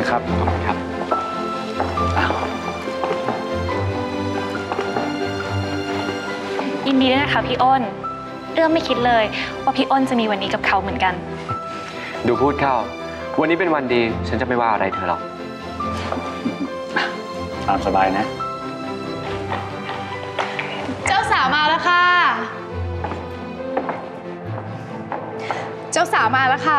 นะครับขอบคุณครับยินดีด้วยนะคะพี่อ้นเรื่องไม่คิดเลยว่าพี่อ้นจะมีวันนี้กับเขาเหมือนกันดูพูดเข้าวันนี้เป็นวันดีฉันจะไม่ว่าอะไรเธอหรอกตามสบายนะเจ้าสาวมาแล้วค่ะเจ้าสาวมาแล้วค่ะ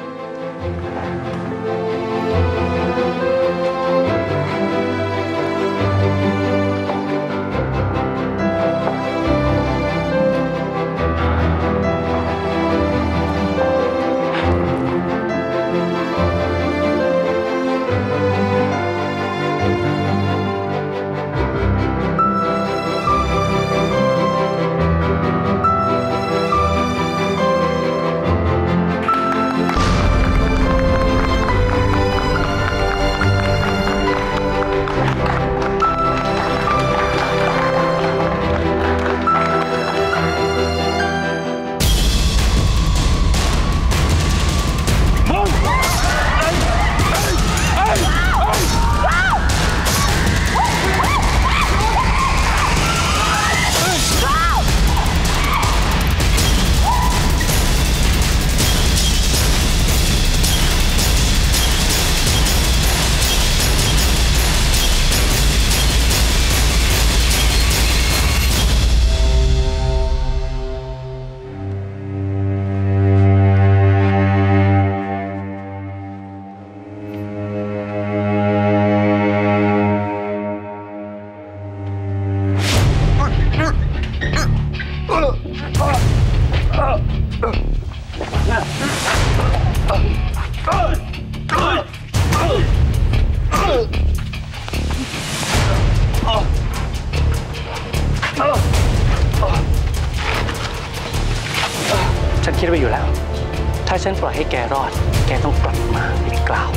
ฉันคิดไว้อยู่แล้วถ้าฉันปล่อยให้แกรอดแกต้องกลับมาอีกกล่าว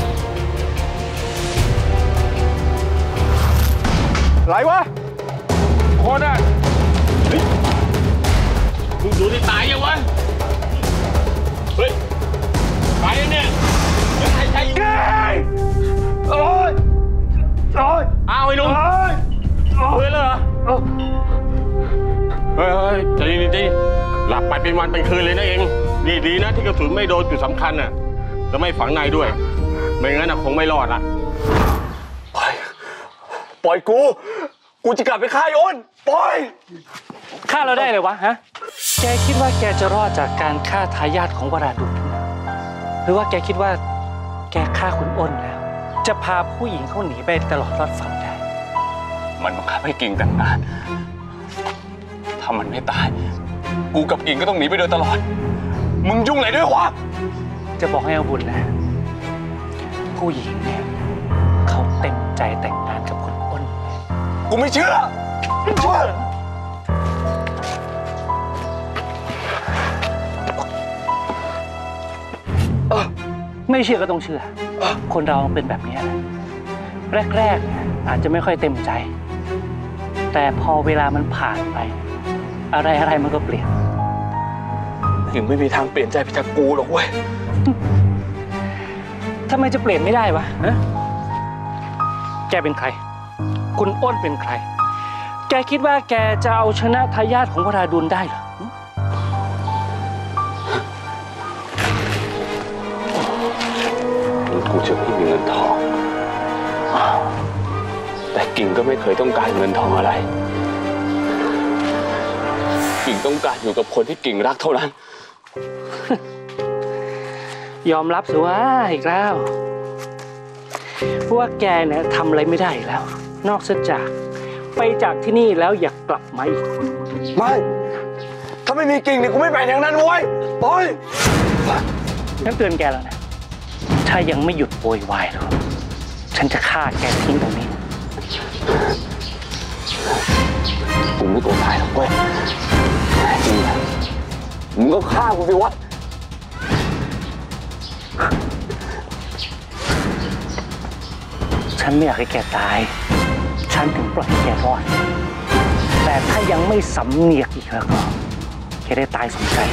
ไรวะคนอ่ะมึงดูที่ตายยังวะเฮ้ยตายยังเนี่ยยังใครอีกโอ๊ยอ้าวไอ้ลุงเฮ้ยเลยเหรอเฮ้ยใจเย็นๆหลับไปเป็นวันเป็นคืนเลยนะเองดีนะที่กระสุนไม่โดนจุดสำคัญน่ะจะไม่ฝังในด้วยไม่งั้นน่ะคงไม่รอดละปล่อยกูจะกลับไปฆ่าอ้นปล่อยฆ่าเราได้เลยวะฮะแกคิดว่าแกจะรอดจากการฆ่าทายาทของวราดุษหรือว่าแกคิดว่าแกฆ่าคุณอ้นแล้วจะพาผู้หญิงเขาหนีไปตลอดรอดฝั่งได้มันบังคับให้กิ่งแต่งงานถ้ามันไม่ตายกูกับกิ่งก็ต้องหนีไปโดยตลอดมึงยุ่งอะไรด้วยวะจะบอกให้เอาบุญนะผู้หญิงเนี่ยเขาเต็มใจแต่งงานกับคุณอ้นกูไม่เชื่อไม่เชื่อก็ต้องเชื่อคนเราเป็นแบบนี้แรกๆอาจจะไม่ค่อยเต็มใจแต่พอเวลามันผ่านไปอะไรมันก็เปลี่ยนยังไม่มีทางเปลี่ยนใจไปจากกูหรอกเว้ยทำไมจะเปลี่ยนไม่ได้วะแกเป็นใครคุณอ้นเป็นใครแกคิดว่าแกจะเอาชนะทายาทของวราดุลได้เหรอกูจะไม่มีเงินทองแต่กิ่งก็ไม่เคยต้องการเงินทองอะไรกิ่งต้องการอยู่กับคนที่กิ่งรักเท่านั้นยอมรับสิว่าอีกแล้วว่าแกเนี่ยทำอะไรไม่ได้แล้วนอกจากไปจากที่นี่แล้วอยากกลับมาอีกไม่ถ้าไม่มีกิ่งเนี่ยกูไม่ไปอย่างนั้นเว้ยปล่อยฉันเตือนแกแล้วนะถ้ายังไม่หยุดโวยวายหรอกฉันจะฆ่าแกทิ้งตรงนี้กูไม่กลัวตายหรอกเว้ยจริงนะมึงก็ฆ่ากูสิวะฉันไม่อยากให้แกตายฉันถึงปล่อยให้แกรอดแต่ถ้ายังไม่สำเนียกอีกแล้วก็แกได้ตายสมใจ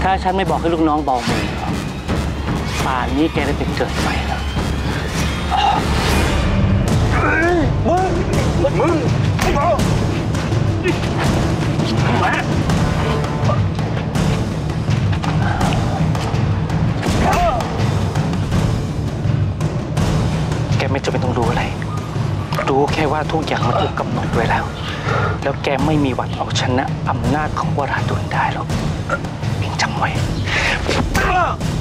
ถ้าฉันไม่บอกให้ลูกน้องบอกมือป่านนี้แกได้เป็นเกิดใหม่แล้วมึงแกไม่จำเป็นต้องรู้อะไร รู้แค่ว่าทุกอย่างมันถูกกำหนดไว้แล้ว แล้วแกไม่มีวันเอาชนะอำนาจของวราดุลได้หรอกเพียงจำไว้